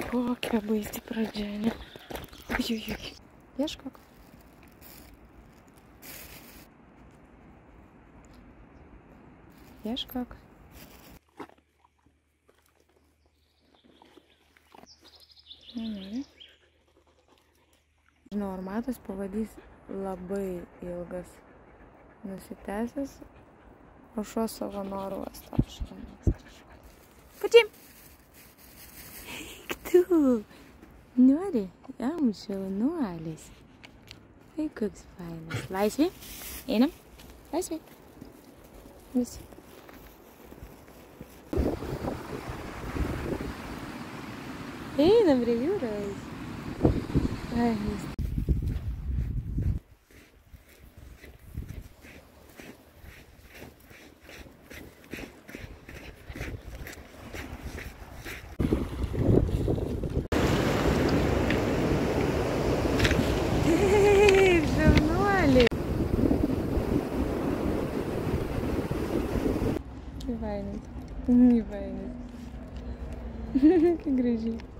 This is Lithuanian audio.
Kokia baisi pradžia, ne? Ujujui. Ieškok. Ieškok. Nenori. Žinau, ar matos pavadys labai ilgas, nusitęsęs, o šuo savo norų uosto. Patim! Eik tu! Nori? Jam šaunuolis. Tai koks fainas. Laisvė? Einam? Laisvė? Visi. Einam prie jūros. Ai, vis. Taip, šaunuolį. Kaip fainas. Kaip fainas. Kaip gražiai.